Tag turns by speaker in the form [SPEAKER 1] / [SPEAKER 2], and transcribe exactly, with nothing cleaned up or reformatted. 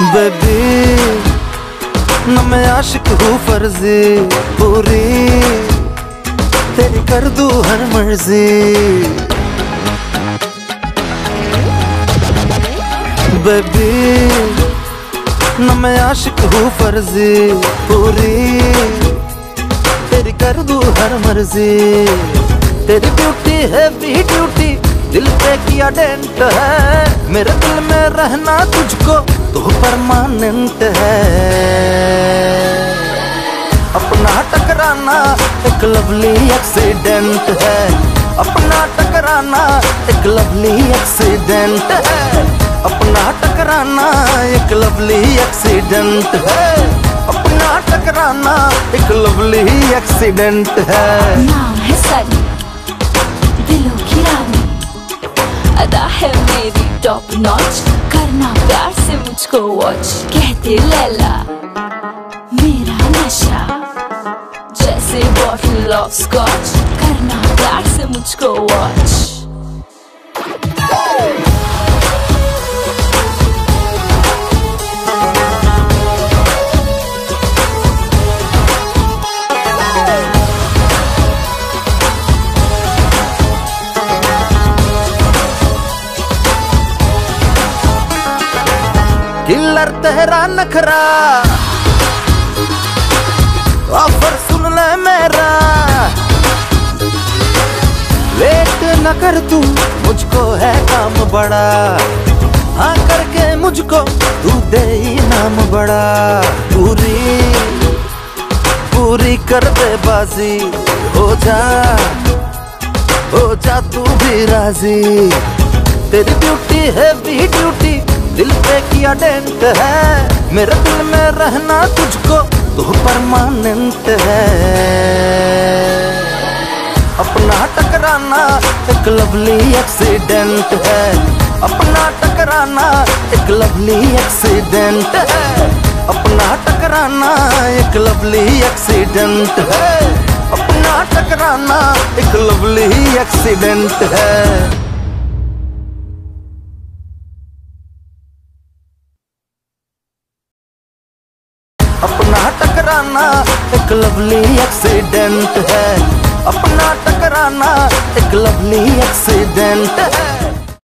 [SPEAKER 1] Baby न मैं आशिक हूँ फर्जी, पूरी तेरी कर दूँ हर मर्जी। बेबी न मैं आशिक हूँ फर्जी, पूरी तेरी कर दूँ हर मर्जी। तेरी ब्यूटी है भी ड्यूटी, दिल पे किया डेंट है, मेरे दिल में रहना तुझको तो परमानेंट है। अपना टकराना एक लवली एक्सीडेंट है, अपना टकराना एक लवली एक्सीडेंट है, अपना टकराना एक लवली एक्सीडेंट है, अपना टकराना एक लवली एक्सीडेंट है।
[SPEAKER 2] नाम है सनी, दिलों की रानी, अदा है मेरी टॉप नॉच, करना प्यार से मुझको वॉच। कहते लैला मेरा नशा जैसे बॉटल ऑफ स्कॉच, करना प्यार से मुझको वॉच।
[SPEAKER 1] किलर तेरा नखरा, ऑफर सुन ले मेरा, वेट न कर तू मुझको है काम बड़ा, हाँ करके मुझको तू दे इनाम बड़ा। पूरी पूरी कर दे बाजी, हो जा हो जा तू भी राजी। तेरी ब्यूटी है भी ड्यूटी, दिल पे किया डेंट है, मेरे दिल में रहना तुझको तो परमानेंट है। अपना टकराना एक लवली एक्सीडेंट है, अपना टकराना एक लवली एक्सीडेंट है, अपना टकराना एक लवली एक्सीडेंट है, अपना टकराना एक लवली एक्सीडेंट है। अपना टकराना एक लवली एक्सीडेंट है, अपना टकराना एक लवली एक्सीडेंट है।